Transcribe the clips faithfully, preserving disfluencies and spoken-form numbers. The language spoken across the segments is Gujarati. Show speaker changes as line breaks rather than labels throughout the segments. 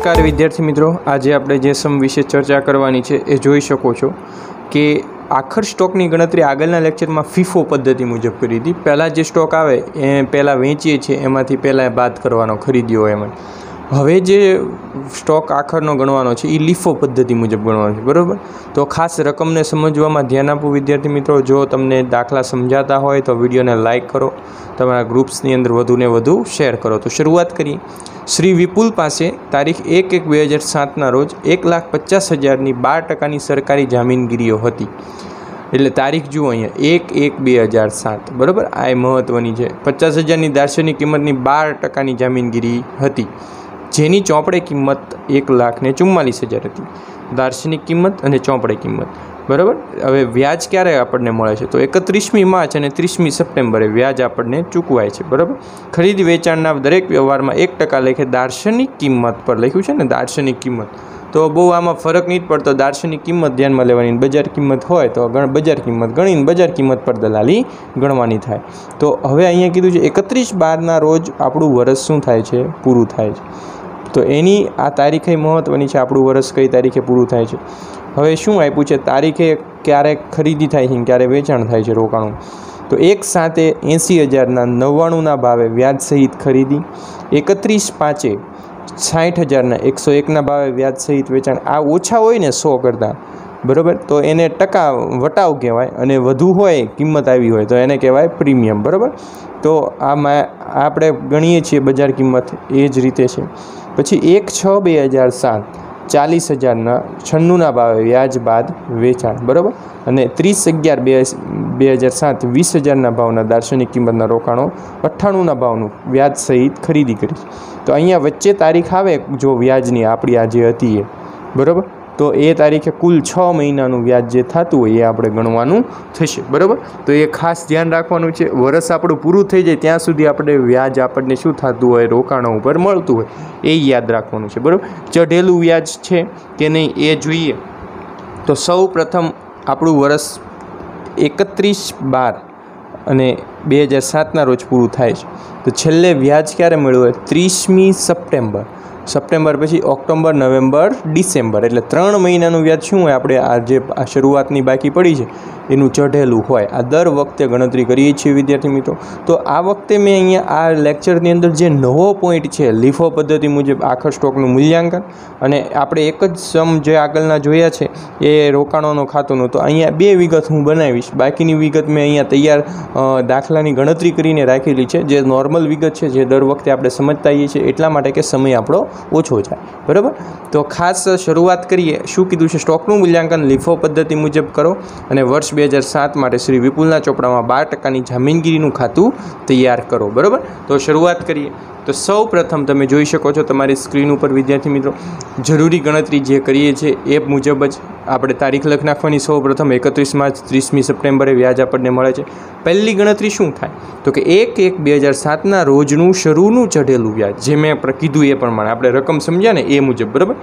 नमस्कार विद्यार्थी मित्रों, आज आपणे जे सम विषे चर्चा करवानी छे ए जोई शको छो कि आखर स्टॉकनी गणतरी आगळना लेक्चरमां फीफो पद्धति मुजब करी हती। पहला जे स्टॉक आवे ए पहला वेचीए छीए एमांथी पहला बाद करवानो खरीद्यो एम। हवे जे स्टॉक आखरनो गणवानो छे ए लीफो पद्धति मुजब गणवानो छे, बराबर। तो खास रकमने समजवामां ध्यान आपो विद्यार्थी मित्रों। जो तमने दाखला समजाता होय तो विडियोने लाइक करो, तमारा ग्रुप्सनी अंदर वधुने वधु शेर करो। तो शुरुआत करीए। श्री विपुल पासे तारीख एक एक बे हज़ार सातना रोज एक लाख पचास हज़ारनी बार टकानी सरकारी जामीनगीरीओ हती। एटले तारीख जुओ अहींया एक एक बे हज़ार सात, बराबर। आ महत्वनी छे। पचास हज़ारनी दार्शनिक किंमतनी बार टकानी जामीनगीरी हती, जेनी चौपड़े किंमत एक लाख ने चुम्मालीस हज़ार हती। दार्शनिक किंमत अने चौपड़े किंमत, बराबर। हवे व्याज क्यारे आपणने मळे छे तो एकत्रीसमी मार्च अने तीसमी सप्टेम्बरे व्याज आपणने चूकवाय छे, बराबर। खरीद वेचाणना दरेक व्यवहारमां एक टका लेखे दार्शनिक किंमत पर लख्युं छे ने, दार्शनिक किंमत। तो बहु आमां फरक नहीं पड़तो। दार्शनिक किंमत ध्यानमां लेवानी, बजार किंमत होय तो बजार किंमत गणीने बजार किंमत पर दलाली गणवानी थाय। तो हवे अहींया कीधुं छे एकत्रीस बारना रोज आपणुं वर्ष शुं थाय छे, पूरुं थाय छे। तो एनी आ तारीखे महत्वनी छे, आपणुं वर्ष कई तारीखे पूरुं थाय छे। हवे शुं आप्युं छे, तारीखे क्यारे खरीदी थाय छे, क्यारे वेचाण थाय छे रोकाणुं। तो एक साथे एंसी हज़ारना नव्वाणुंना भावे व्याज सहित खरीदी, एकत्रीस पांचे साठ हज़ारना एक सौ एकना भावे व्याज सहित वेचाण। आ ओछा होय ने सौ करता, बराबर, तो एने टका वटाव कहेवाय, अने वधु होय किंमत आवी होय तो एने कहेवाय प्रीमियम, बराबर। तो आमां आपणे गणीए छीए बजार किंमत ए ज रीते छे। पछी एक छ बे हज़ार सात चालीस हज़ारना छन्नुना भावे व्याज बाद वेचाण, बराबर। अने तीस अगियार बे हज़ार सात वीस हज़ारना भावना दार्शनिक किंमतना रोकाणो अठाणुंना भावनुं व्याज सहित खरीदी करी। तो अहींया वच्चे तारीख आवे जो व्याजनी आपणी आ जे हती ए, बराबर। तो ए तारीखे कुल छ महीनानुं व्याज जे थतुं होय ए आपणे गणवानुं थशे, बराबर। तो ए खास ध्यान राखवानुं छे। वर्ष आपणुं पूरुं थई जाय त्यां सुधी आपणे व्याज आपणे शुं थतुं होय, रोकाणो उपर मळतुं होय ए याद राखवानुं छे, बराबर। चढ़ेલું व्याज छे के नहीं ए जोईए। तो सौ प्रथम આપણું વર્ષ એકત્રીસ બાર અને બે હજાર સાતના રોજ પૂરું થાય છે। તો છેલ્લે વ્યાજ ક્યારે મળ્યું હોય? ત્રીસમી સપ્ટેમ્બર। સપ્ટેમ્બર પછી ઓક્ટોબર, નવેમ્બર, ડિસેમ્બર, એટલે ત્રણ મહિનાનું વ્યાજ શું હોય? આપણે આ જે આ શરૂઆતની બાકી પડી છે એનું ચઢેલું હોય। આ દર વખતે ગણતરી કરીએ છીએ વિદ્યાર્થી મિત્રો। તો આ વખતે મેં અહીંયા આ લેક્ચરની અંદર જે નવો પોઈન્ટ છે લીફો પદ્ધતિ મુજબ આખર સ્ટોકનું મૂલ્યાંકન, અને આપણે એક જ સમ જે આગળના જોયા છે એ રોકાણોનો ખાતોનો, તો અહીંયા બે વિગત હું બનાવીશ। બાકીની વિગત મેં અહીંયા તૈયાર દાખલાની ગણતરી કરીને રાખેલી છે, જે નોર્મલ વિગત છે, જે દર વખતે આપણે સમજતા આવીએ છીએ એટલા માટે કે સમય આપણો ઓછો જાય, બરાબર। તો ખાસ શરૂઆત કરીએ। શું કીધું છે? સ્ટોકનું મૂલ્યાંકન લીફો પદ્ધતિ મુજબ કરો અને વર્ષ બે હજાર સાત માટે શ્રી વિપુલના ચોપડામાં બાર ટકાની જામીનગીરીનું ખાતું તૈયાર કરો, બરાબર। તો શરૂઆત કરીએ। તો સૌ પ્રથમ તમે જોઈ શકો છો તમારી સ્ક્રીન ઉપર વિદ્યાર્થી મિત્રો, જરૂરી ગણતરી જે કરીએ છીએ એ મુજબ જ આપણે તારીખ લખ નાખવાની। સૌ પ્રથમ એકત્રીસ માર્ચ ત્રીસમી સપ્ટેમ્બરે વ્યાજ આપણને મળે છે। પહેલી ગણતરી શું થાય? તો કે એક એક બે હજાર સાતના રોજનું શરૂનું ચઢેલું વ્યાજ, જે મેં કીધું એ પ્રમાણે આપણે રકમ સમજ્યા ને એ મુજબ, બરાબર।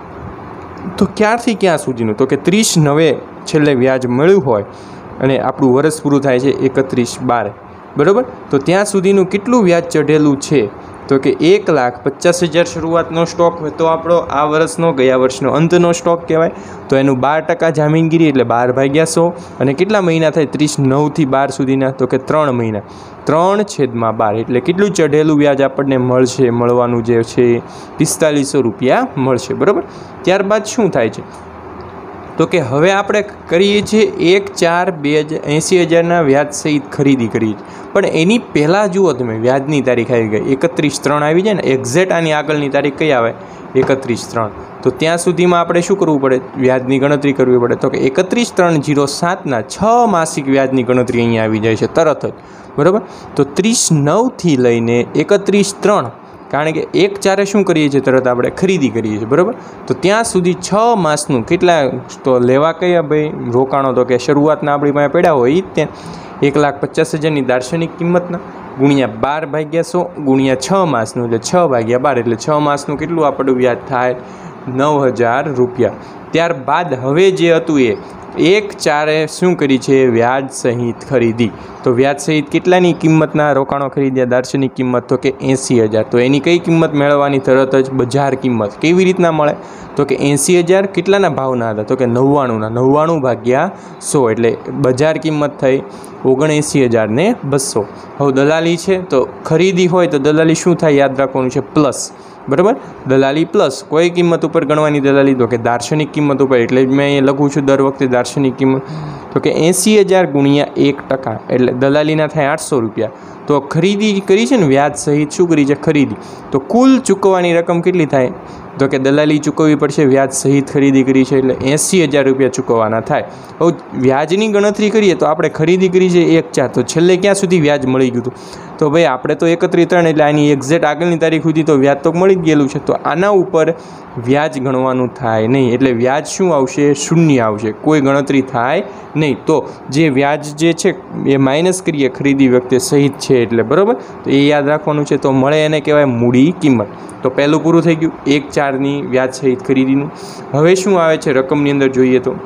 તો ક્યારથી ક્યાં સુધીનું? તો કે ત્રીસ નવે છેલ્લે વ્યાજ મળ્યું હોય અને આપણું વર્ષ પૂરું થાય છે એકત્રીસ બાર, બરાબર। તો ત્યાં સુધીનું કેટલું વ્યાજ ચઢેલું છે? તો કે એક લાખ પચાસ હજાર શરૂઆતનો સ્ટોક હોય તો આપણો આ વર્ષનો ગયા વર્ષનો અંતનો સ્ટોક કહેવાય। તો એનું બાર ટકા જામીનગીરી એટલે બાર ભાગ્યા સો, અને કેટલા મહિના થાય? ત્રીસ નવથી બાર સુધીના, તો કે ત્રણ મહિના, ત્રણ છેદમાં બાર, એટલે કેટલું ચઢેલું વ્યાજ આપણને મળશે? મળવાનું જે છે પિસ્તાલીસો રૂપિયા મળશે, બરાબર। ત્યારબાદ શું થાય છે? તો કે હવે આપણે કરીએ છીએ એક ચાર બે હજાર એંસી હજારના વ્યાજ સહિત ખરીદી કરીએ છીએ, પણ એની પહેલાં જુઓ તમે વ્યાજની તારીખ આવી ગઈ એકત્રીસ ત્રણ આવી જાય ને, એક્ઝેક્ટ આની આગળની તારીખ કઈ આવે? એકત્રીસ ત્રણ। તો ત્યાં સુધીમાં આપણે શું કરવું પડે? વ્યાજની ગણતરી કરવી પડે। તો કે એકત્રીસ ત્રણ જીરો સાતના છ માસિક વ્યાજની ગણતરી અહીંયા આવી જાય છે તરત જ, બરાબર। તો ત્રીસ નવથી લઈને એકત્રીસ ત્રણ, કારણ કે એક ચારે શું કરીએ છીએ? તરત આપણે ખરીદી કરીએ છીએ, બરાબર। તો ત્યાં સુધી છ માસનું કેટલા તો લેવા કયા ભાઈ રોકાણો? તો કે શરૂઆતના આપણી પાસે પડ્યા હોય એ જ ત્યાં એક લાખ પચાસ હજારની દાર્શનિક કિંમતના ગુણ્યા બાર ભાગ્યા સો ગુણ્યા છ માસનું, એટલે છ ભાગ્યા બાર, એટલે છ માસનું કેટલું આપણું વ્યાજ થાય? નવ હજાર રૂપિયા। ત્યારબાદ હવે જે હતું એ એક ચારે શું કરી છે? વ્યાજ સહિત ખરીદી. તો વ્યાજ સહિત કેટલાની કિંમતના રોકાણો ખરીદ્યા? દાર્શનિક કિંમત તો કે એંસી હજાર. તો એની કઈ કિંમત મેળવવાની? તરત જ બજાર કિંમત. કેવી રીતના મળે? તો કે એંસી હજાર કેટલાના ભાવના હતા? તો કે નવ્વાણુંના. નવ્વાણું ભાગ્યા સો એટલે બજાર કિંમત થઈ ઓગણએંસી હજાર ને બસો. હવે દલાલી છે તો ખરીદી હોય તો દલાલી શું થાય? યાદ રાખવાનું છે પ્લસ. બરાબર, દલાલી પ્લસ કોઈ કિંમત ઉપર ગણવાની દલાલી? તો કે દાર્શનિક કિંમત ઉપર. એટલે જ મેં અહીંયા લખું છું દર વખતે દાર્શનિક કિંમત. તો કે એંસી હજાર ગુણ્યા એક ટકા એટલે દલાલીના થાય આઠસો રૂપિયા. તો ખરીદી કરી છે ને વ્યાજ સહિત શું કરી છે? ખરીદી. તો કુલ ચૂકવવાની રકમ કેટલી થાય? તો કે દલાલી ચૂકવવી પડશે, વ્યાજ સહિત ખરીદી કરી છે એટલે એંસી હજાર રૂપિયા ચૂકવવાના થાય. હવે વ્યાજની ગણતરી કરીએ તો આપણે ખરીદી કરી છે એક ચાર, તો છેલ્લે ક્યાં સુધી વ્યાજ મળી ગયું હતું? તો ભાઈ આપણે તો એકત્રીસ ત્રણ એટલે આની એક્ઝેક્ટ આગળની તારીખ સુધી તો વ્યાજ તો મળી જ ગયેલું છે. તો આના ઉપર વ્યાજ ગણવાનું થાય નહીં. એટલે વ્યાજ શું આવશે? શૂન્ય આવશે, કોઈ ગણતરી થાય નહીં. તો જે વ્યાજ જે છે એ માઇનસ કરીએ ખરીદી વખતે સહિત છે એટલે. બરાબર, તો એ યાદ રાખવાનું છે. તો મળે એને કહેવાય મૂડી કિંમત. તો પહેલું પૂરું થઈ ગયું એક ચારની વ્યાજ સહિત ખરીદીનું. હવે શું આવે છે રકમની અંદર જોઈએ તો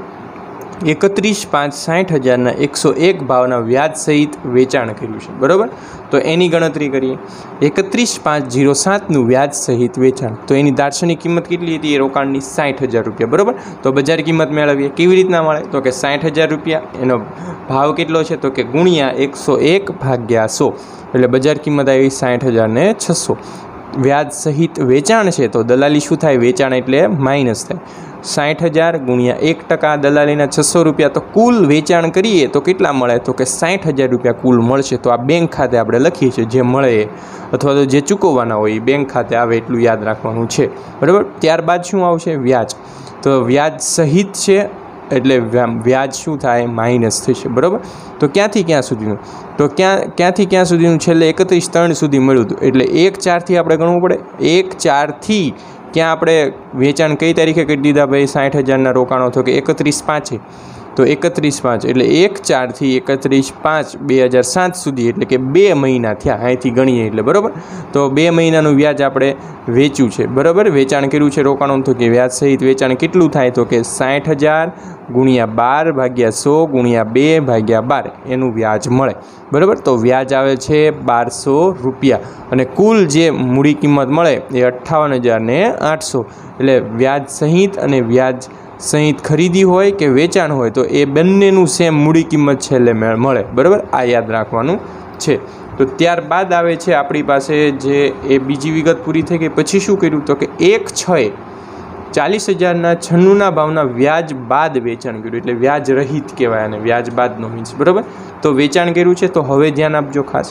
એકત્રીસ પાંચ સાઠ હજારના એકસો એક ભાવના વ્યાજ સહિત વેચાણ કર્યું છે. બરાબર, તો એની ગણતરી કરીએ. એકત્રીસ પાંચ જીરો સાતનું વ્યાજ સહિત વેચાણ. તો એની દાર્શનિક કિંમત કેટલી હતી? એ રોકાણની સાઠ હજાર રૂપિયા. બરાબર, તો બજાર કિંમત મેળવીએ. કેવી રીતના મળે? તો કે સાઠ હજાર રૂપિયા એનો ભાવ કેટલો છે? તો કે ગુણ્યા એકસો એક ભાગ્યા સો એટલે બજાર કિંમત આવી સાઠ હજાર ને છસો. વ્યાજ સહિત વેચાણ છે તો દલાલી શું થાય? વેચાણ એટલે માઇનસ થાય. સાઠ હજાર ગુણ્યા એક ટકા દલાલીના છસો રૂપિયા. તો કુલ વેચાણ કરીએ તો કેટલા મળે? તો કે સાઠ હજાર રૂપિયા કુલ મળશે. તો આ બેંક ખાતે આપણે લખીએ છીએ જે મળે એ, અથવા તો જે ચૂકવવાના હોય એ બેંક ખાતે આવે એટલું યાદ રાખવાનું છે. બરાબર, ત્યારબાદ શું આવશે? વ્યાજ. તો વ્યાજ સહિત છે એટલે વ્યાજ શું થાય? માઇનસ થશે. બરાબર, તો ક્યાંથી ક્યાં સુધીનું? તો ક્યાં ક્યાંથી ક્યાં સુધીનું? છેલ્લે એકત્રીસ ત્રણ સુધી મળ્યું હતું એટલે એક ચારથી આપણે ગણવું પડે. એક ચારથી ક્યાં આપણે વેચાણ કઈ તારીખે કરી દીધા ભાઈ? સાઠ હજારના રોકાણો. તો કે એકત્રીસ પાંચે. તો એકત્રીસ પાંચ એટલે એક ચારથી એકત્રીસ પાંચ બે હજાર સાત સુધી એટલે કે બે મહિના થયા અહીંથી ગણીએ એટલે. બરાબર, તો બે મહિનાનું વ્યાજ આપણે વેચ્યું છે. બરાબર, વેચાણ કર્યું છે રોકાણો. તો કે વ્યાજ સહિત વેચાણ કેટલું થાય? તો કે સાઠ હજાર ગુણ્યા બાર ભાગ્યા સો ગુણ્યા બે ભાગ્યા બાર એનું વ્યાજ મળે. બરાબર, તો વ્યાજ આવે છે બારસો રૂપિયા અને કુલ જે મૂડી કિંમત મળે એ અઠ્ઠાવન હજાર ને આઠસો. એટલે વ્યાજ સહિત અને વ્યાજ સહિત ખરીદી હોય કે વેચાણ હોય તો એ બંનેનું સેમ મૂડી કિંમત છેલ્લે મળે. બરાબર, આ યાદ રાખવાનું છે. તો ત્યારબાદ આવે છે આપણી પાસે જે એ બીજી વિગત પૂરી થઈ ગઈ પછી શું કર્યું? તો કે એક છ ચાલીસ હજારના છન્નુંના ભાવના વ્યાજ બાદ વેચાણ કર્યું એટલે વ્યાજ રહિત કહેવાય અને વ્યાજ બાદનો મીન્સ. બરાબર, તો વેચાણ કર્યું છે. તો હવે ધ્યાન આપજો ખાસ.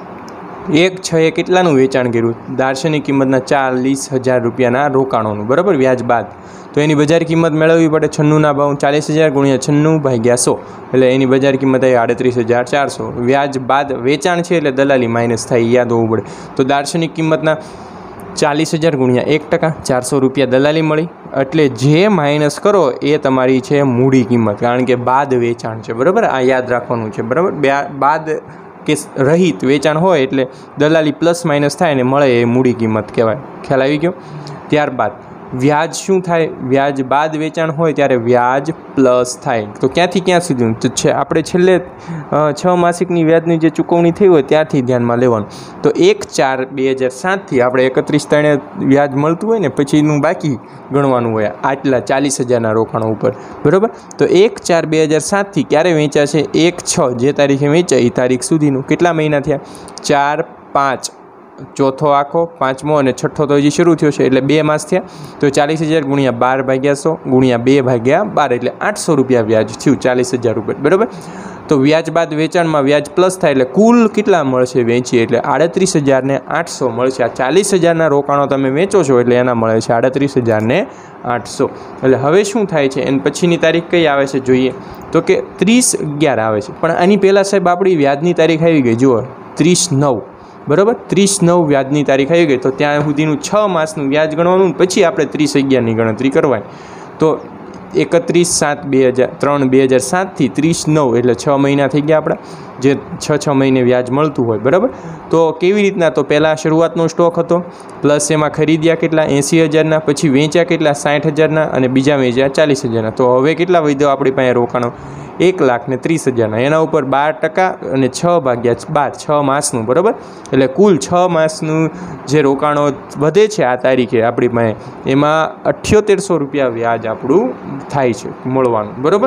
એક છ એ કેટલાનું વેચાણ કર્યું? દાર્શનિક કિંમતના ચાલીસ હજાર રૂપિયાના રોકાણોનું. બરાબર, વ્યાજ બાદ. તો એની બજાર કિંમત મેળવવી પડે. છન્નુંના ભાવ ચાલીસ હજાર ગુણ્યા છન્નું ભાગ્યા સો એટલે એની બજાર કિંમત આવી આડત્રીસ હજાર ચારસો. વ્યાજ બાદ વેચાણ છે એટલે દલાલી માઇનસ થાય, યાદ હોવું પડે. તો દાર્શનિક કિંમતના ચાલીસ હજાર ગુણ્યા એક ટકા ચારસો રૂપિયા દલાલી મળી. એટલે જે માઇનસ કરો એ તમારી છે મૂડી કિંમત, કારણ કે બાદ વેચાણ છે. બરાબર, આ યાદ રાખવાનું છે. બરાબર, બાદ કે રહિત વેચાણ હોય એટલે દલાલી પ્લસ માઇનસ થાય ને મળે એ મૂડી કિંમત કહેવાય. ખ્યાલ આવી ગયો? ત્યારબાદ વ્યાજ શું થાય? વ્યાજ બાદ વેચાણ હોય ત્યારે વ્યાજ પ્લસ થાય. તો ક્યાંથી ક્યાં સુધીનું? તો છે આપણે છેલ્લે છ માસિકની વ્યાજની જે ચૂકવણી થઈ હોય ત્યારથી ધ્યાનમાં લેવાનું. તો એક ચાર બે હજાર સાતથી આપણે એકત્રીસ ત્રણે વ્યાજ મળતું હોય ને પછીનું બાકી ગણવાનું હોય આટલા ચાલીસ હજારના રોકાણો ઉપર. બરાબર, તો એક ચાર બે હજાર સાતથી ક્યારે વેચાશે? એક છ જે તારીખે વેચાય એ તારીખ સુધીનું. કેટલા મહિના થયા? ચાર પાંચ ચોથો આખો પાંચમો અને છઠ્ઠો તો હજી શરૂ થયો છે એટલે બે માસ થયા. તો ચાલીસ હજાર ગુણ્યા બાર ભાગ્યા સો ગુણ્યા બે ભાગ્યા બાર એટલે આઠસો રૂપિયા વ્યાજ થયું ચાલીસ હજાર રૂપિયા. બરાબર, તો વ્યાજ બાદ વેચાણમાં વ્યાજ પ્લસ થાય એટલે કુલ કેટલા મળશે વેચીએ એટલે આડત્રીસ હજાર ને આઠસો મળશે. આ ચાલીસ હજારના રોકાણો તમે વેચો છો એટલે એના મળે છે આડત્રીસ હજાર ને આઠસો. એટલે હવે શું થાય છે? એની પછીની તારીખ કઈ આવે છે જોઈએ તો કે ત્રીસ અગિયાર આવે છે. પણ આની પહેલાં સાહેબ આપણી વ્યાજની તારીખ આવી ગઈ. જુઓ ત્રીસ નવ. બરાબર, ત્રીસ નવ વ્યાજની તારીખ આવી ગઈ. તો ત્યાં સુધીનું છ માસનું વ્યાજ ગણવાનું પછી આપણે ત્રીસ અગિયારની ગણતરી કરવાની. તો એકત્રીસ સાત બે હજાર ત્રણ બે હજાર સાતથી ત્રીસ નવ એટલે છ મહિના થઈ ગયા આપણા, જે છ છ મહિને વ્યાજ મળતું હોય, બરાબર. તો કેવી રીતના, તો પહેલાં શરૂઆતનો સ્ટોક હતો, પ્લસ એમાં ખરીદ્યા કેટલા એંસી હજારના, પછી વેચ્યા કેટલા સાઠ હજારના, અને બીજા વેચ્યા ચાલીસ હજારના. તો હવે કેટલા વધ્યો આપણી પાસે રોકાણો? એક લાખ ને ત્રીસ હજારના. એના ઉપર બાર ટકા અને છ ભાગ્યા બાર, છ માસનું, બરાબર. એટલે કુલ છ માસનું જે રોકાણો વધે છે આ તારીખે આપણી પાસે, એમાં અઠ્યોતેરસો રૂપિયા વ્યાજ આપણું થાય છે મળવાનું, બરાબર.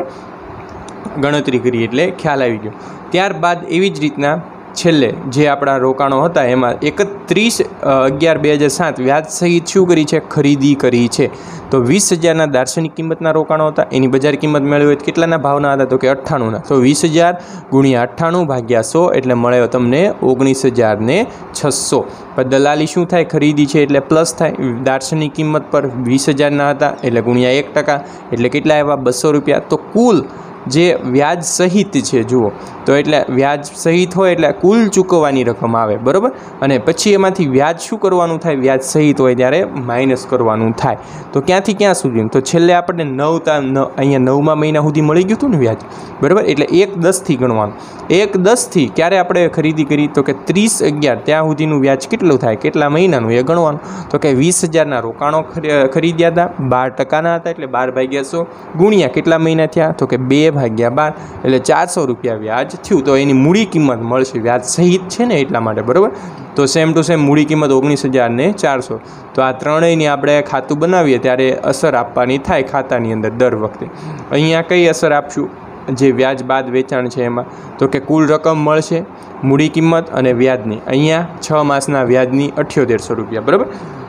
ગણતરી કરી એટલે ખ્યાલ આવી ગયો. ત્યારબાદ એવી જ રીતના છેલ્લે જે આપણા રોકાણો હતા એમાં એકત્રીસ અગિયાર બે હજાર સાત વ્યાજ સહિત શું કરી છે? ખરીદી કરી છે. તો વીસ હજારના દાર્શનિક કિંમતના રોકાણો હતા, એની બજાર કિંમત મેળવી હોય કેટલાના ભાવના હતા? તો કે અઠ્ઠાણુંના. તો વીસ હજાર ગુણ્યા અઠ્ઠાણું ભાગ્યા સો એટલે મળ્યો તમને ઓગણીસ હજાર ને છસો. પણ દલાલી શું થાય? ખરીદી છે એટલે પ્લસ થાય. દાર્શનિક કિંમત પર વીસ હજારના હતા એટલે ગુણ્યા એક ટકા એટલે કેટલા આવ્યા? બસો રૂપિયા. તો કુલ જે વ્યાજ સહિત છે જુઓ, તો એટલે વ્યાજ સહિત હોય એટલે કુલ ચૂકવવાની રકમ આવે, બરાબર. અને પછી એમાંથી વ્યાજ શું કરવાનું થાય? વ્યાજ સહિત હોય ત્યારે માઇનસ કરવાનું થાય. તો ક્યાંથી ક્યાં સુધી? તો છેલ્લે આપણને નવ તા અહીંયા નવમા મહિના સુધી મળી ગયું હતું ને વ્યાજ, બરાબર. એટલે એક દસથી ગણવાનું. એક દસથી ક્યારે આપણે ખરીદી કરી? તો કે ત્રીસ અગિયાર ત્યાં સુધીનું વ્યાજ કેટલું થાય? કેટલા મહિનાનું એ ગણવાનું. તો કે વીસ હજારના રોકાણો ખરીદ્યા હતા, બાર ટકાના હતા એટલે બાર ભાગ્યા સો ગુણ્યા કેટલા મહિના થયા? તો કે બે ભાગ્યા બાર એટલે ચારસો રૂપિયા વ્યાજ થયું. તો એની મૂડી કિંમત મળશે, વ્યાજ સહિત છે ને એટલા માટે, બરાબર. તો સેમ ટુ સેમ મૂડી કિંમત ઓગણીસ હજાર ને ચારસો. તો આ ત્રણેયની આપણે ખાતું બનાવીએ ત્યારે અસર આપવાની થાય ખાતાની અંદર દર વખતે. અહીંયા કઈ અસર આપશું? જે વ્યાજ બાદ વેચાણ છે એમાં. તો કે કુલ રકમ મળશે, મૂડી કિંમત અને વ્યાજની. અહીંયા છ માસના વ્યાજની અઠ્યોતેરસો રૂપિયા, બરાબર.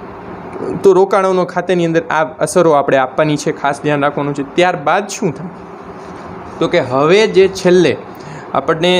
તો રોકાણોનો ખાતાની અંદર આ અસરો આપણે આપવાની છે, ખાસ ધ્યાન રાખવાનું છે. ત્યારબાદ શું થાય? તો કે હવે જે છેલ્લે આપણને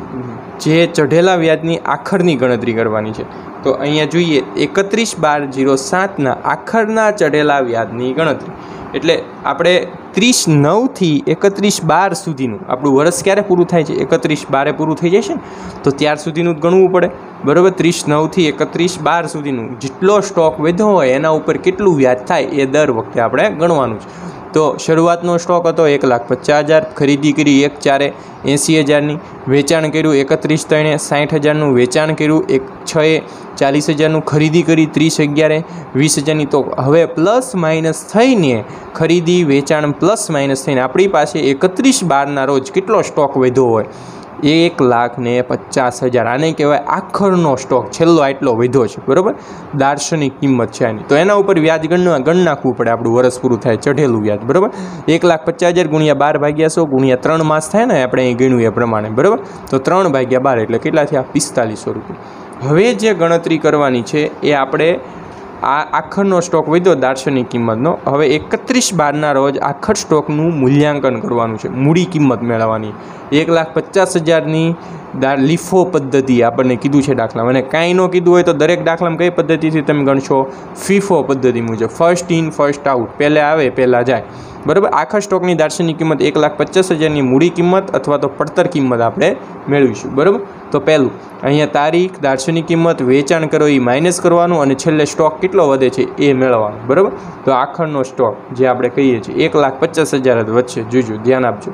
જે ચઢેલા વ્યાજની આખરની ગણતરી કરવાની છે. તો અહીંયા જોઈએ એકત્રીસ બાર જીરો સાતના આખરના ચઢેલા વ્યાજની ગણતરી. એટલે આપણે ત્રીસ નવથી એકત્રીસ બાર સુધીનું આપણું વર્ષ ક્યારે પૂરું થાય છે? એકત્રીસ બારે પૂરું થઈ જશે ને, તો ત્યાર સુધીનું જ ગણવું પડે, બરાબર. ત્રીસ નવથી એકત્રીસ બાર સુધીનું જેટલો સ્ટોક વધ્યો હોય એના ઉપર કેટલું વ્યાજ થાય એ દર વખતે આપણે ગણવાનું છે. તો શરૂઆતનો સ્ટોક હતો એક લાખ પચાસ હજાર, ખરીદી કરી એક ચારે એંસી હજારની, વેચાણ કર્યું એકત્રીસ ત્રણે સાઠ હજારનું વેચાણ કર્યું, એક છએ ચાલીસ હજારનું, ખરીદી કરી ત્રીસ અગિયારે વીસ હજારની. તો હવે પ્લસ માઇનસ થઈને ખરીદી વેચાણ પ્લસ માઇનસ થઈને આપણી પાસે એકત્રીસ બારના રોજ કેટલો સ્ટોક વધ્યો હોય? એક લાખ ને પચાસ હજાર. આને કહેવાય આખરનો સ્ટોક, છેલ્લો આટલો વધ્યો છે, બરાબર. દાર્શનિક કિંમત છે આની. તો એના ઉપર વ્યાજ ગણ ગણ નાખવું પડે આપણું વર્ષ પૂરું થાય ચઢેલું વ્યાજ, બરાબર. એક લાખ પચાસ હજાર ગુણ્યા બાર ભાગ્યા સો ગુણ્યા ત્રણ માસ થાય ને આપણે અહીં ગણ્યું એ પ્રમાણે, બરાબર. તો ત્રણ ભાગ્યા બાર એટલે કેટલા થયા? પિસ્તાલીસો રૂપિયા. હવે જે ગણતરી કરવાની છે એ આપણે આ આખરનો સ્ટોક વધ્યો દાર્શનિક કિંમતનો. હવે એકત્રીસ બારના રોજ આખર સ્ટોકનું મૂલ્યાંકન કરવાનું છે, મૂડી કિંમત મેળવવાની. એક લાખ પચાસ હજારની દા લીફો પદ્ધતિ આપણને કીધું છે દાખલામાં. અને કાંઈ ન કીધું હોય તો દરેક દાખલામાં કઈ પદ્ધતિથી તમે ગણશો? ફીફો પદ્ધતિ મુજબ, ફર્સ્ટ ઇન ફર્સ્ટ આઉટ, પહેલે આવે પહેલાં જાય, બરાબર. આખા સ્ટોકની દાર્શનિક કિંમત એક લાખ પચાસ હજારની મૂડી કિંમત અથવા તો પડતર કિંમત આપણે મેળવીશું, બરાબર. તો પહેલું અહીંયા તારીખ, દાર્શનિક કિંમત, વેચાણ કરો એ માઇનસ કરવાનું અને છેલ્લે સ્ટોક કેટલો વધે છે એ મેળવવાનું, બરાબર. તો આખરનો સ્ટોક જે આપણે કહીએ છીએ એક લાખ પચાસ હજાર જ વધશે, જોજો ધ્યાન આપજો.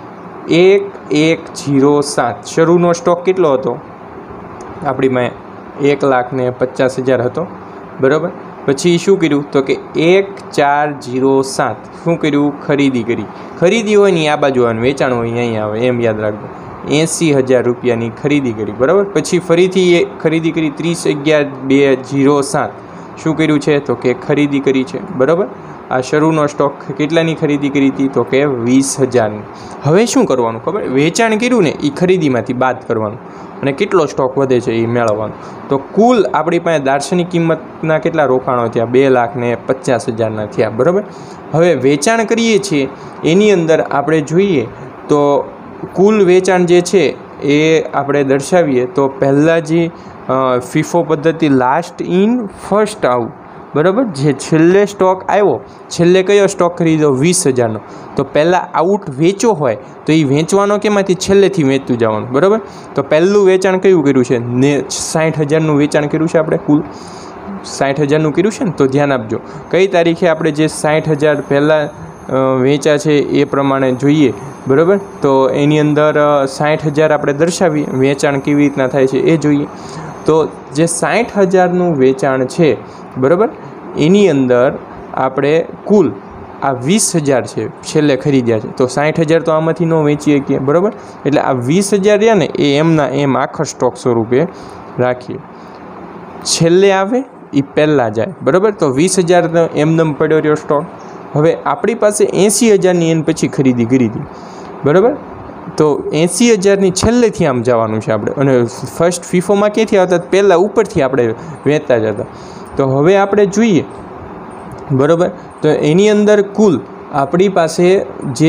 એક એક જીરો સાત શરૂનો સ્ટોક કેટલો હતો આપણી માં? એક લાખ ને પચાસ હજાર હતો, બરાબર. પછી શું કર્યું? તો કે એક ચાર જીરો સાત શું કર્યું? ખરીદી કરી. ખરીદી હોય ને આ બાજુ આવે, વેચાણ હોય અહીંયા આવે, એમ યાદ રાખજો. એંસી હજાર રૂપિયાની ખરીદી કરી, બરાબર. પછી ફરીથી એ ખરીદી કરી ત્રીસ અગિયાર બે જીરો સાત શું કર્યું છે? તો કે ખરીદી કરી છે, બરાબર. આ શરૂનો સ્ટોક કેટલાની ખરીદી કરી હતી? તો કે વીસ હજારની. હવે શું કરવાનું ખબર? વેચાણ કર્યું ને એ ખરીદીમાંથી બાદ કરવાનું અને કેટલો સ્ટોક વધે છે એ મેળવવાનું. તો કુલ આપણી પાસે દાર્શનિક કિંમતના કેટલા રોકાણો થયા? બે લાખ ને પચાસ હજારના થયા, બરાબર. હવે વેચાણ કરીએ છીએ એની અંદર આપણે જોઈએ તો કુલ વેચાણ જે છે એ આપણે દર્શાવીએ તો પહેલાં જે ફીફો પદ્ધતિ લાસ્ટ ઇન ફર્સ્ટ આઉટ, બરાબર. જે છેલ્લે સ્ટોક આવ્યો, છેલ્લે કયો સ્ટોક ખરીદ્યો? વીસ હજારનો. તો પહેલાં આઉટ વેચો હોય તો એ વેચવાનો કેમાંથી? છેલ્લેથી વેચતું જવાનું, બરાબર. તો પહેલું વેચાણ કયું કર્યું છે? ને સાઠ હજારનું વેચાણ કર્યું છે આપણે, કુલ સાઠ હજારનું કર્યું છે ને. તો ધ્યાન આપજો કઈ તારીખે આપણે જે સાઠ હજાર પહેલાં વેચા છે એ પ્રમાણે જોઈએ, બરાબર. તો એની અંદર સાઠ હજાર આપણે દર્શાવીએ, વેચાણ કેવી રીતના થાય છે એ જોઈએ. તો જે સાઠ હજારનું વેચાણ છે, બરાબર, એની અંદર આપણે કુલ આ વીસ હજાર છે છેલ્લે ખરીદ્યા છે, તો સાઠ હજાર તો આમાંથી ન વેચી શકીએ, બરાબર. એટલે આ વીસ હજાર રહ્યા ને એ એમના એમ આખા સ્ટોક સ્વરૂપે રાખીએ. છેલ્લે આવે એ પહેલાં જાય, બરાબર. તો વીસ હજારનો એમનેમ પડ્યો રહ્યો સ્ટોક. હવે આપણી પાસે એંસી હજારની એન પછી ખરીદી કરી હતી, બરાબર. તો એંસી હજારની છેલ્લેથી આમ જવાનું છે આપણે, અને ફર્સ્ટ ફીફોમાં ક્યાંથી આવતા, પહેલાં ઉપરથી આપણે વેચતા જતા. તો હવે આપણે જોઈએ, બરાબર. તો એની અંદર કુલ આપણી પાસે જે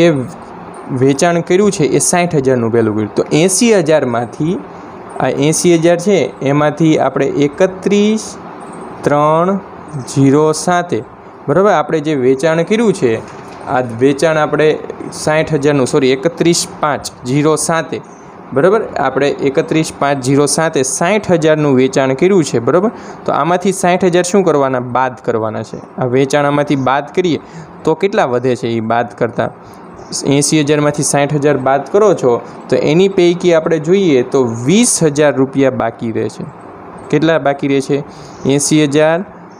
વેચાણ કર્યું છે એ સાઠ હજારનું પહેલું કર્યું. તો એંસી હજારમાંથી આ એંસી હજાર છે એમાંથી આપણે એકત્રીસ ત્રણ જીરો સાતે, બરાબર, આપણે જે વેચાણ કર્યું છે આ વેચાણ આપણે સાઠ હજારનું સોરી એકત્રીસ પાંચ જીરો સાતે, બરાબર, આપણે એકત્રીસ પાંચ જીરો સાતે સાઠ હજારનું વેચાણ કર્યું છે, બરાબર. તો આમાંથી સાઠ હજાર શું કરવાના, બાદ કરવાના છે. આ વેચાણ આમાંથી બાદ કરીએ તો કેટલા વધે છે એ બાદ કરતાં એંસી હજારમાંથી સાઠ હજાર બાદ કરો છો તો એની પૈકી આપણે જોઈએ તો વીસ હજાર રૂપિયા બાકી રહે છે. કેટલા બાકી રહે છે, એંસી હજાર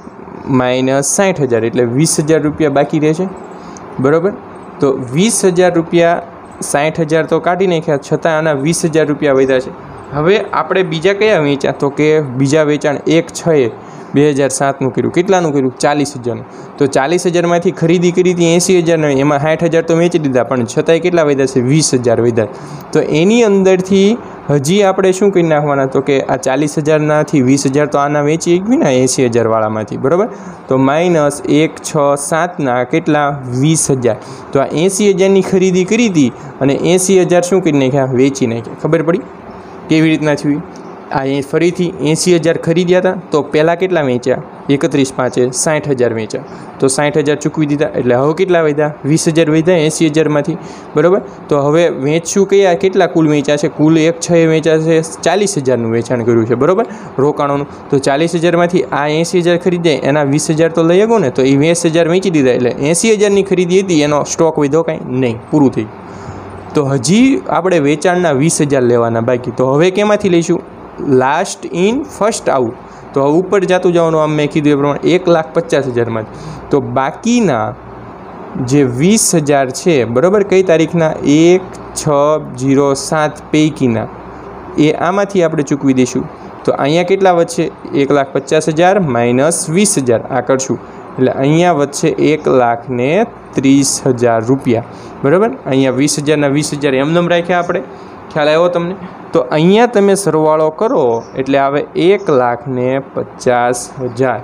માઇનસ સાઠ હજાર એટલે વીસ હજાર રૂપિયા બાકી રહે છે, બરાબર. તો વીસ હજાર રૂપિયા, સાઠ હજાર તો કાઢી નાખ્યા છતાં આના વીસ હજાર રૂપિયા વધ્યા છે. હવે આપણે બીજા કયા વેચ્યા, તો કે બીજા વેચાણ એક છ એ બે હજાર સાતનું કર્યું. કેટલાનું કર્યું, ચાલીસ હજારનું. તો ચાલીસ હજારમાંથી ખરીદી કરી હતી એંસી હજારનો, એમાં સાઠ હજાર તો વેચી દીધા, પણ છતાંય કેટલા વધ્યા છે, વીસ હજાર વધ્યા. તો એની અંદરથી હજી આપણે શું કરી નાખવાના, તો કે આ ચાલીસ હજારનાથી વીસ હજાર તો આના વેચી એકવી ને એંસી હજારવાળામાંથી, બરાબર. તો માઇનસ એક છ સાતના કેટલા, વીસ હજાર. તો આ એંસી હજારની ખરીદી કરી હતી અને એંસી હજાર શું કરી નાખ્યા, વેચી નાખ્યા. ખબર પડી કેવી રીતના થયું. આ એ ફરીથી એંસી હજાર ખરીદ્યા હતા તો પહેલાં કેટલા વેચ્યા, એકત્રીસ પાંચે સાઠ હજાર વેચ્યા, તો સાઠ હજાર ચૂકવી દીધા. એટલે હવે કેટલા વધ્યા, વીસ હજાર વધ્યા એંસી હજારમાંથી, બરાબર. તો હવે વેચશું કયા, કેટલા કુલ વેચ્યા છે, કુલ એક છ એ વેચ્યા છે ચાલીસ હજારનું વેચાણ કર્યું છે, બરાબર, રોકાણોનું. તો ચાલીસ હજારમાંથી આ એંસી હજાર ખરીદ્યા એના વીસ હજાર તો લઈ શકો ને, તો એ વીસ હજાર વેચી દીધા. એટલે એંસી હજારની ખરીદી હતી એનો સ્ટોક વધ્યો કાંઈ નહીં, પૂરું થઈ. તો હજી આપણે વેચાણના વીસ હજાર લેવાના બાકી. તો હવે કેમાંથી લઈશું, લાસ્ટ ઇન ફર્સ્ટ આઉટ. તો હવે ઉપર જતું જવાનું, આમ મેં કીધું એ પ્રમાણે એક લાખ પચાસ હજારમાં. તો બાકીના જે વીસ હજાર છે, બરાબર, કઈ તારીખના, એક છ જીરો સાત પૈકીના એ આમાંથી આપણે ચૂકવી દઈશું. તો અહીંયા કેટલા વધશે, એક લાખ પચાસ હજાર માઇનસ વીસ હજાર આ કરશું એટલે અહીંયા વધશે એક લાખ ને ત્રીસ હજાર રૂપિયા, બરાબર. અહીંયા વીસ હજારના વીસ હજાર એમનેમ રાખ્યા આપણે, ખ્યાલ આવ્યો તમને. તો અહીંયા તમે સરવાળો કરો એટલે આવે એક લાખ ને પચાસ હજાર,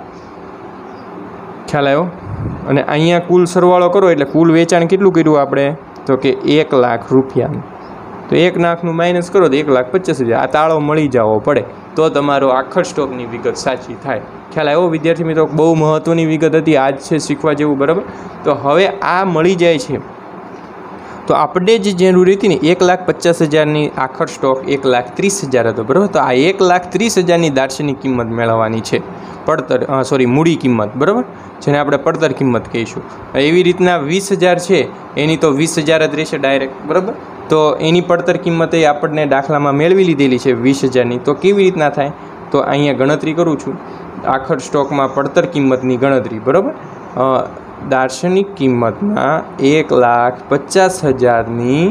ખ્યાલ આવ્યો. અને અહીંયા કુલ સરવાળો કરો એટલે કુલ વેચાણ કેટલું કર્યું આપણે, તો કે એક લાખ રૂપિયાનું. તો એક લાખનું માઇનસ કરો તો એક લાખ પચાસ હજાર. આ તાળો મળી જવો પડે તો તમારો આખર સ્ટોકની વિગત સાચી થાય. ખ્યાલ આવ્યો વિદ્યાર્થી મિત્રો, બહુ મહત્ત્વની વિગત હતી, આજ છે શીખવા જેવું, બરાબર. તો હવે આ મળી જાય છે તો આપણે જે જરૂરી હતી ને એક લાખ પચાસ હજારની આખર સ્ટોક એક લાખ ત્રીસ હજાર હતો, બરાબર. તો આ એક લાખ ત્રીસ હજારની દાર્શનિક કિંમત મેળવવાની છે, પડતર સોરી મૂડી કિંમત, બરાબર, જેને આપણે પડતર કિંમત કહીશું. એવી રીતના વીસ હજાર છે એની તો વીસ હજાર જ રહેશે ડાયરેક્ટ, બરાબર. તો એની પડતર કિંમત એ આપણને દાખલામાં મેળવી લીધેલી છે વીસ હજારની. તો કેવી રીતના થાય, તો અહીંયા ગણતરી કરું છું, આખર સ્ટોકમાં પડતર કિંમતની ગણતરી, બરાબર. દાર્શનિક કિંમતમાં એક લાખ પચાસ હજારની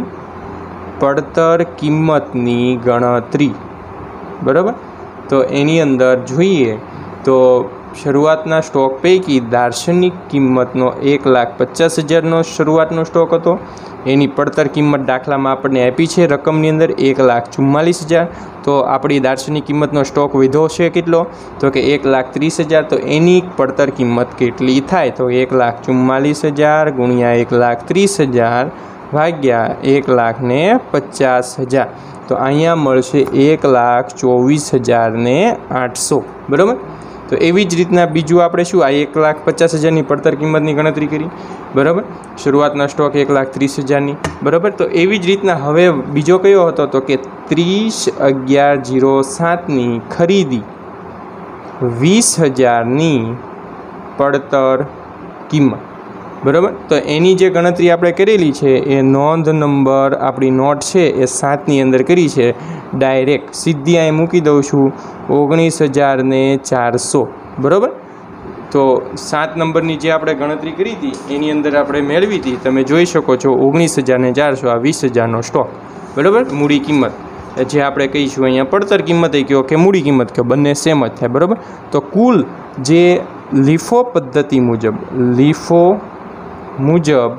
પડતર કિંમતની ગણતરી, બરાબર. તો એની અંદર જોઈએ તો શરૂઆતના સ્ટોક પૈકી દાર્શનિક કિંમતનો એક લાખ પચાસ હજારનો શરૂઆતનો સ્ટોક હતો, એની પડતર કિંમત દાખલામાં આપણને આપી છે રકમની અંદર એક લાખ ચુમ્માલીસ હજાર. તો આપણી દાર્શનિક કિંમતનો સ્ટોક વધ્યો છે કેટલો, તો કે એક લાખ ત્રીસ હજાર. તો એની પડતર કિંમત કેટલી થાય, તો એક લાખ ચુમ્માલીસ હજાર ગુણ્યા એક લાખ ત્રીસ હજાર ભાગ્યા એક લાખ ને પચાસ હજાર. તો અહીંયા મળશે એક લાખ ચોવીસ હજાર ને આઠસો, બરાબર. તો એવી જ રીતના બીજું આપણે શું, આ એક લાખ પચાસ હજારની પડતર કિંમતની ગણતરી કરી, બરાબર. શરૂઆતના સ્ટોક એક લાખ ત્રીસ હજારની, બરાબર. તો એવી જ રીતના હવે બીજો કયો હતો, તો કે ત્રીસ અગિયાર જીરો સાતની ખરીદી વીસ હજારની પડતર કિંમત, બરાબર। તો એની જે ગણતરી આપણે કરેલી છે એ નોંધ નંબર આપણી નોટ છે એ સાતની અંદર કરી છે ડાયરેક્ટ સીધી અહીં મૂકી દઉં છું ઓગણીસ હજાર ને ચારસો બરાબર। તો સાત નંબરની જે આપણે ગણતરી કરી હતી એની અંદર આપણે મેળવી હતી તમે જોઈ શકો છો ઓગણીસ હજાર ને ચારસો આ વીસ હજારનો સ્ટોક બરાબર। મૂડી કિંમત જે આપણે કહીશું અહીંયા પડતર કિંમત એ કહો કે મૂડી કિંમત કહો બંને સેમ જ થાય બરાબર। તો કુલ જે લીફો પદ્ધતિ મુજબ લીફો મુજબ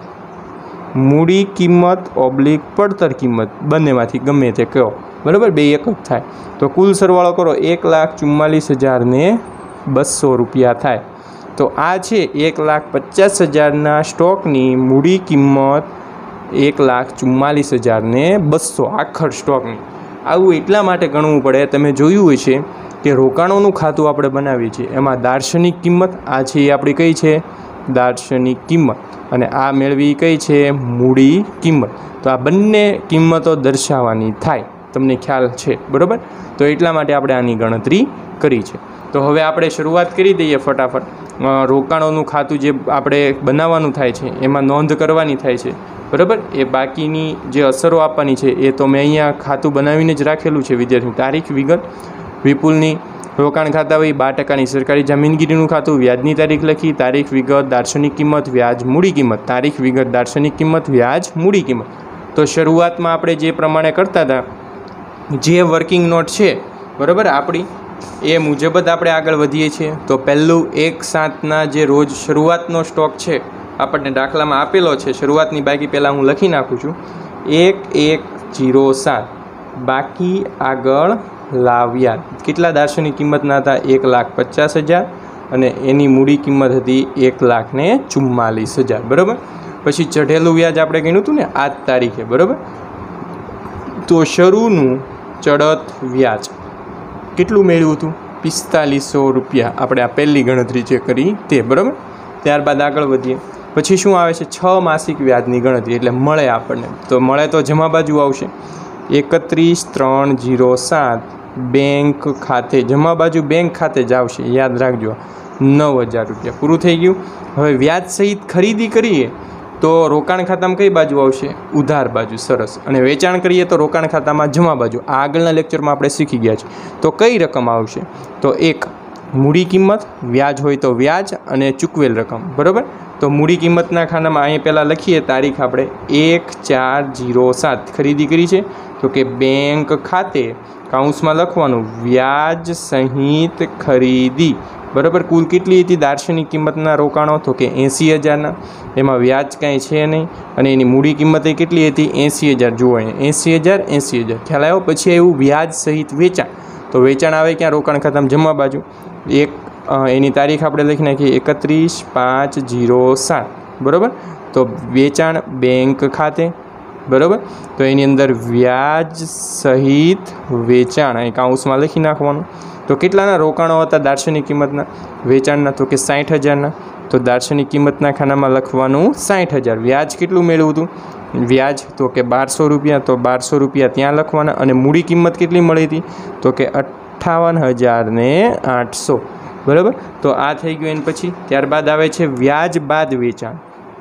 મૂડી કિંમત ઓબ્લિક પડતર કિંમત બંનેમાંથી ગમે તે કહો બરાબર બે એક જ થાય। તો કુલ સરવાળો કરો એક લાખ ચુમ્માલીસ હજાર ને બસો રૂપિયા થાય। તો આ છે એક લાખ પચાસ હજારના સ્ટોકની મૂડી કિંમત એક લાખ ચુમ્માલીસ હજાર ને બસો આખર સ્ટોકની। આવું એટલા માટે ગણવું પડે તમે જોયું હોય છે કે રોકાણોનું ખાતું આપણે બનાવીએ છીએ એમાં દાર્શનિક કિંમત આ છે એ આપણી કઈ છે દાર્શનિક કિંમત અને આ મેળવી કઈ છે મૂડી કિંમત। તો આ બંને કિંમતો દર્શાવવાની થાય તમને ખ્યાલ છે બરાબર। તો એટલા માટે આપણે આની ગણતરી કરી છે। તો હવે આપણે શરૂઆત કરી દઈએ ફટાફટ રોકાણોનું ખાતું જે આપણે બનાવવાનું થાય છે એમાં નોંધ કરવાની થાય છે બરાબર। એ બાકીની જે અસરો આપવાની છે એ તો મેં અહીંયા ખાતું બનાવીને જ રાખેલું છે વિદ્યાર્થી। તારીખ વિગત વિપુલની રોકાણ ખાતા હોય બાર ટકાની સરકારી જામીનગીરીનું ખાતું વ્યાજની તારીખ લખી તારીખ વિગત દાર્શનિક કિંમત વ્યાજ મૂડી કિંમત તારીખ વિગત દાર્શનિક કિંમત વ્યાજ મૂડી કિંમત। તો શરૂઆતમાં આપણે જે પ્રમાણે કરતા હતા જે વર્કિંગ નોટ છે બરાબર આપણી એ મુજબ જ આપણે આગળ વધીએ છીએ। તો પહેલું એક સાતના જે રોજ શરૂઆતનો સ્ટોક છે આપણને દાખલામાં આપેલો છે શરૂઆતની બાકી પહેલાં હું લખી નાખું છું એક એક જીરો સાત બાકી આગળ લાવ્યા કેટલા દાર્શનિક કિંમતના હતા એક લાખ પચાસ હજાર અને એની મૂડી કિંમત હતી એક લાખ ને ચુમ્માલીસ હજાર બરાબર। પછી ચઢેલું વ્યાજ આપણે ગણ્યું હતું ને આ જ તારીખે બરાબર। તો શરૂનું ચડત વ્યાજ કેટલું મેળવ્યું હતું પિસ્તાલીસો રૂપિયા આપણે આ પહેલી ગણતરી જે કરી તે બરાબર। ત્યારબાદ આગળ વધીએ પછી શું આવે છે છ માસિક વ્યાજની ગણતરી એટલે મળે આપણને તો મળે તો જમા બાજુ આવશે એકત્રીસ ત્રણ જીરો સાત બેંક ખાતે જમા બાજુ બેંક ખાતે જ આવશે યાદ રાખજો નવ હજાર રૂપિયા પૂરું થઈ ગયું। હવે વ્યાજ સહિત ખરીદી કરીએ તો રોકાણ ખાતામાં કઈ બાજુ આવશે ઉધાર બાજુ સરસ અને વેચાણ કરીએ તો રોકાણ ખાતામાં જમા બાજુ આ આગળના લેક્ચરમાં આપણે શીખી ગયા છે। તો કઈ રકમ આવશે તો એક મૂડી કિંમત વ્યાજ હોય તો વ્યાજ અને ચૂકવેલ રકમ બરાબર। તો મૂડી કિંમતના ખાનામાં અહીં પહેલાં લખીએ તારીખ આપણે એક ચાર જીરો સાત ખરીદી કરી છે તો કે બેંક ખાતે કાઉન્સમાં લખવાનું વ્યાજ સહિત ખરીદી બરાબર। કુલ કેટલી હતી દાર્શનિક કિંમતના રોકાણો તો કે એંસી હજારના એમાં વ્યાજ કાંઈ છે નહીં અને એની મૂડી કિંમત એ કેટલી હતી એંસી હજાર જુઓ અહીંયા એંસી હજાર એંસી હજાર ખ્યાલ આવ્યો। પછી એવું વ્યાજ સહિત વેચાણ તો વેચાણ આવે ક્યાં રોકાણ ખાતામાં જમા બાજુ એક એની તારીખ આપણે લખી નાખીએ એકત્રીસ પાંચ જીરો સાત બરાબર। તો વેચાણ બેંક ખાતે બરાબર। તો એની અંદર વ્યાજ સહિત વેચાણ અહીં કાઉન્સમાં લખી નાખવાનું તો કેટલાના રોકાણો હતા દાર્શનિક કિંમતના વેચાણના તો કે સાઠ હજારના તો દાર્શનિક કિંમતના ખાનામાં લખવાનું સાઠ હજાર। વ્યાજ કેટલું મેળવ્યું હતું વ્યાજ તો કે બારસો રૂપિયા તો બારસો રૂપિયા ત્યાં લખવાના અને મૂડી કિંમત કેટલી મળી હતી તો કે અઠ્ઠાવન હજાર ને આઠસો બરાબર। તો આ થઈ ગયું એના પછી ત્યારબાદ આવે છે વ્યાજ બાદ વેચાણ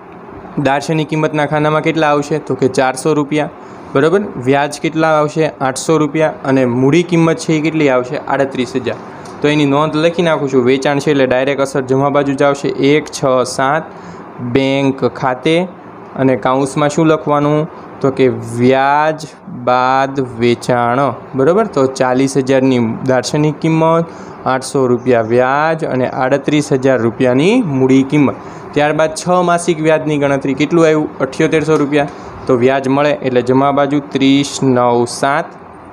દાર્શનિક કિંમતના ખાનામાં કેટલા આવશે તો કે ચારસો રૂપિયા બરાબર। વ્યાજ કેટલા આવશે આઠસો રૂપિયા અને મૂડી કિંમત છે એ કેટલી આવશે આડત્રીસ હજાર। તો એની નોંધ લખી નાખું છું વેચાણ છે એટલે ડાયરેક્ટ અસર જમા બાજુ જ આવશે એક છ સાત બેંક ખાતે અને કાઉન્સમાં શું લખવાનું તો કે વ્યાજ બાદ વેચાણ બરાબર। તો ચાલીસ હજારની દાર્શનિક કિંમત આઠસો રૂપિયા વ્યાજ અને આડત્રીસ હજાર રૂપિયાની મૂડી કિંમત। ત્યારબાદ છ માસિક વ્યાજની ગણતરી કેટલું આવ્યું અઠ્યોતેરસો રૂપિયા તો વ્યાજ મળે એટલે જમા બાજુ ત્રીસ નવ સાત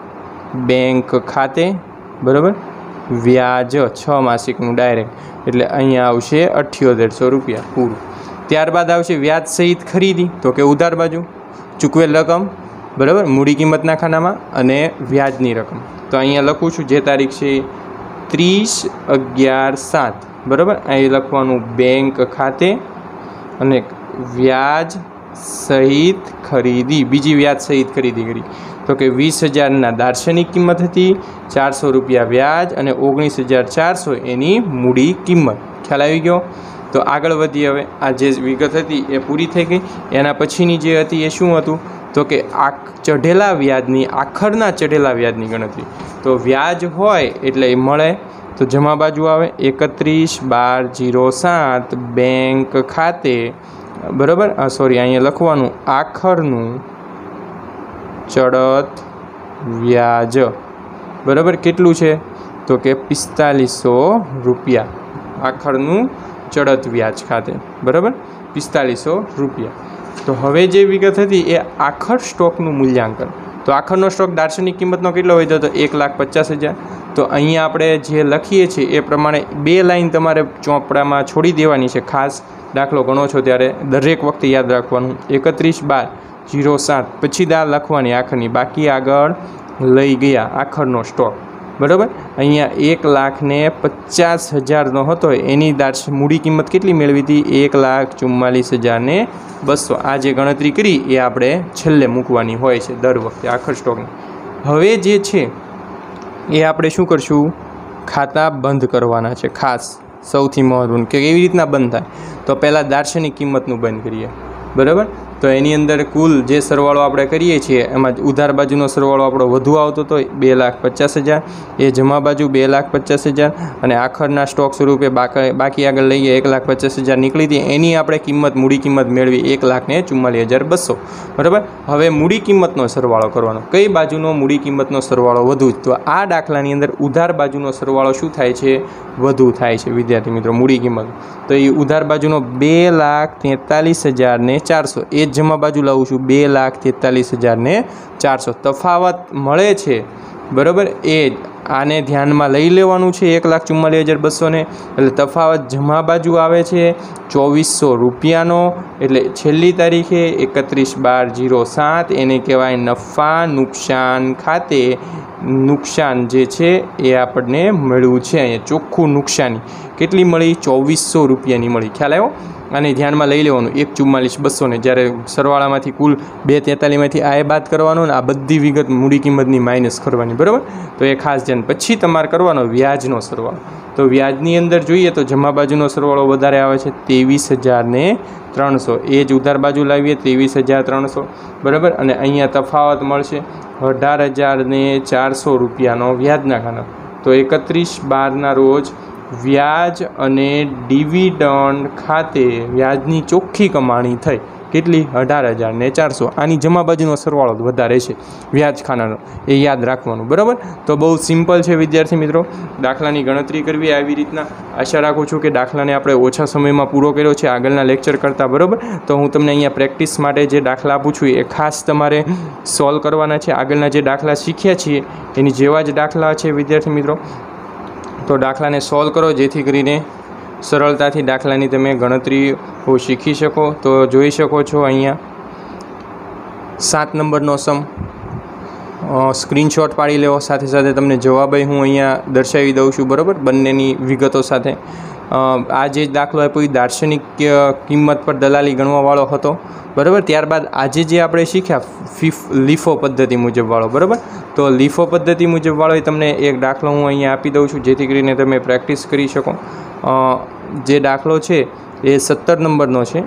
બેંક ખાતે બરાબર વ્યાજ છ માસિકનું ડાયરેક્ટ એટલે અહીંયા આવશે અઠ્યોતેરસો રૂપિયા પૂરું। ત્યારબાદ આવશે વ્યાજ સહિત ખરીદી તો કે ઉધાર બાજુ ચૂકવેલ રકમ બરાબર મૂડી કિંમતના ખાનામાં અને વ્યાજની રકમ તો અહીંયા લખું છું જે તારીખ છે ત્રીસ અગિયાર સાત બરાબર અહીં લખવાનું બેંક ખાતે અને વ્યાજ સહિત ખરીદી બીજી વ્યાજ સહિત ખરીદી કરી તો કે વીસ હજારના દાર્શનિક કિંમત હતી ચારસો રૂપિયા વ્યાજ અને ઓગણીસ હજાર ચારસો એની મૂડી કિંમત ખ્યાલ આવી ગયો। તો આગળ વધી હવે આ જે વિગત હતી એ પૂરી થઈ ગઈ। એના પછીની જે હતી એ શું હતું તો કે આ ચઢેલા વ્યાજની આખરના ચઢેલા વ્યાજની ગણતરી। તો વ્યાજ હોય એટલે એ મળે તો જમા બાજુ આવે એકત્રીસ બાર જીરો સાત બેંક ખાતે બરાબર સોરી અહીંયા લખવાનું આખરનું ચડત વ્યાજ બરાબર કેટલું છે તો કે પિસ્તાલીસો રૂપિયા આખરનું ચડત વ્યાજ ખાતે બરાબર પિસ્તાલીસો રૂપિયા। તો હવે જે વિગત હતી એ આખર સ્ટોકનું મૂલ્યાંકન। તો આખરનો સ્ટોક દાર્શનિક કિંમતનો કેટલો વધ્યો તો એક લાખ પચાસ હજાર। તો અહીંયા આપણે જે લખીએ છીએ એ પ્રમાણે બે લાઈન તમારે ચોપડામાં છોડી દેવાની છે, ખાસ દાખલો ગણો છો ત્યારે દરેક વખતે યાદ રાખવાનું। એકત્રીસ બાર જીરો સાત પછી દાર લખવાની આખરની, બાકી આગળ લઈ ગયા આખરનો સ્ટોક બરાબર। અહીંયા એક લાખ ને પચાસ હજારનો હતો એની દાર્શ મૂડી કિંમત કેટલી મેળવી હતી એક લાખ ચુમ્માલીસ હજાર ને બસો। આ જે ગણતરી કરી એ આપણે છેલ્લે મૂકવાની હોય છે દર વખતે આખર સ્ટોકની। હવે જે છે એ આપણે શું કરશું ખાતા બંધ કરવાના છે, ખાસ સૌથી મહત્વનું કે કેવી રીતના બંધ થાય તો પહેલાં દાર્શનિક કિંમતનું બંધ કરીએ બરાબર। તો એની અંદર કુલ જે સરવાળો આપણે કરીએ છીએ એમાં ઉધાર બાજુનો સરવાળો આપણો વધુ આવતો હતો બે લાખ પચાસ હજાર, એ જમા બાજુ બે લાખ પચાસ હજાર અને આખરના સ્ટોક સ્વરૂપે બાકી બાકી આગળ લઈએ એક લાખ પચાસ હજાર નીકળી હતી એની આપણે કિંમત મૂડી કિંમત મેળવી એક લાખ ને ચુમ્માલીસ હજાર બસો બરાબર। હવે મૂડી કિંમતનો સરવાળો કરવાનો, કઈ બાજુનો મૂડી કિંમતનો સરવાળો વધુ, તો આ દાખલાની અંદર ઉધાર બાજુનો સરવાળો શું થાય છે વધુ થાય છે વિદ્યાર્થી મિત્રો મૂડી કિંમત। તો એ ઉધાર બાજુનો બે લાખ તેતાલીસ હજાર ને ચારસો, એ જમા બાજુ લાવું છું બે લાખ તેતાલીસ હજાર ને ચારસો, તફાવત મળે છે બરાબર। એ આને ધ્યાનમાં લઈ લેવાનું છે એક લાખ ચુમ્માલીસ હજાર બસો ને, એટલે તફાવત જમા બાજુ આવે છે ચોવીસો રૂપિયાનો, એટલે છેલ્લી તારીખે એકત્રીસ બાર જીરો સાત એને કહેવાય નફા નુકસાન ખાતે નુકસાન જે છે એ આપણને મળ્યું છે। અહીંયા ચોખ્ખું નુકસાની કેટલી મળી ચોવીસો રૂપિયાની મળી, ખ્યાલ આવ્યો। આને ધ્યાનમાં લઈ લેવાનું એક ચુમ્માલીસ બસો ને, જ્યારે સરવાળામાંથી કુલ બે તેતાલીસમાંથી આ બાદ કરવાનો ને આ બધી વિગત મૂડી કિંમતની માઇનસ કરવાની બરાબર। તો એ ખાસ ધ્યાન। પછી તમારે કરવાનો વ્યાજનો સરવાળો। તો વ્યાજની અંદર જોઈએ તો જમા બાજુનો સરવાળો વધારે આવે છે ત્રેવીસ હજાર ને ત્રણસો, એ જ ઉધાર બાજુ લાવીએ ત્રેવીસ હજાર ત્રણસો બરાબર। અને અહીંયા તફાવત મળશે અઢાર હજાર ને ચારસો રૂપિયાનો વ્યાજના ખાના। તો એકત્રીસ બારના રોજ વ્યાજ અને ડિવિડન્ડ ખાતે વ્યાજની ચોખ્ખી કમાણી થઈ કેટલી અઢાર હજાર ને ચારસો। આની જમા બાજુનો સરવાળો વધારે છે વ્યાજ ખાનાનો, એ યાદ રાખવાનું બરાબર। તો બહુ સિમ્પલ છે વિદ્યાર્થી મિત્રો દાખલાની ગણતરી કરવી આવી રીતના। આશા રાખું છું કે દાખલાને આપણે ઓછા સમયમાં પૂરો કર્યો છે આગળના લેક્ચર કરતાં બરાબર। તો હું તમને અહીંયા પ્રેક્ટિસ માટે જે દાખલા આપું છું એ ખાસ તમારે સોલ્વ કરવાના છે। આગળના જે દાખલા શીખ્યા છીએ એની જેવા જ દાખલા છે વિદ્યાર્થી મિત્રો। તો દાખલાને સોલ્વ કરો જેથી કરીને સરળતાથી દાખલાની તમે ગણતરીઓ શીખી શકો। તો જોઈ શકો છો અહીંયા સાત નંબરનો સમ, સ્ક્રીનશોટ પાડી લેવો, સાથે સાથે તમને જવાબ હું અહીંયા દર્શાવી દઉં છું બરાબર બંનેની વિગતો સાથે। આ જે દાખલો આપ્યો એ દાર્શનિક કિંમત પર દલાલી ગણવાવાળો હતો બરાબર। ત્યારબાદ આજે જે આપણે શીખ્યા ફીફ લીફો પદ્ધતિ મુજબવાળો બરાબર। તો લીફો પદ્ધતિ મુજબવાળો એ તમને એક દાખલો હું અહીંયા આપી દઉં છું જેથી કરીને તમે પ્રેક્ટિસ કરી શકો। જે દાખલો છે એ સત્તર નંબરનો છે,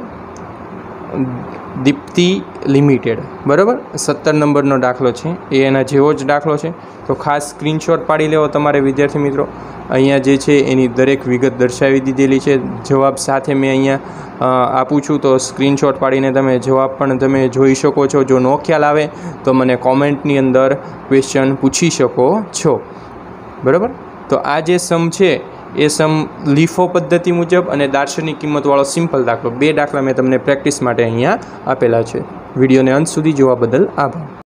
દીપ્તિ લિમિટેડ બરાબર, સત્તર નંબરનો દાખલો છે, એ એના જેવો જ દાખલો છે। તો ખાસ સ્ક્રીનશોટ પાડી લેવો તમારે વિદ્યાર્થી મિત્રો। અહીંયા જે છે એની દરેક વિગત દર્શાવી દીધેલી છે, જવાબ સાથે મેં અહીંયા આપું છું તો સ્ક્રીનશોટ પાડીને તમે જવાબ પણ તમે જોઈ શકો છો। જો નો ખ્યાલ આવે તો મને કોમેન્ટની અંદર ક્વેશ્ચન પૂછી શકો છો બરાબર। તો આ જે સમ છે એ સમ લીફો પદ્ધતિ મુજબ અને દાર્શનિક કિંમતવાળો સિમ્પલ દાખલો, બે દાખલા મેં તમને પ્રેક્ટિસ માટે અહીંયા આપેલા છે। વિડીયોને અંત સુધી જોવા બદલ આભાર।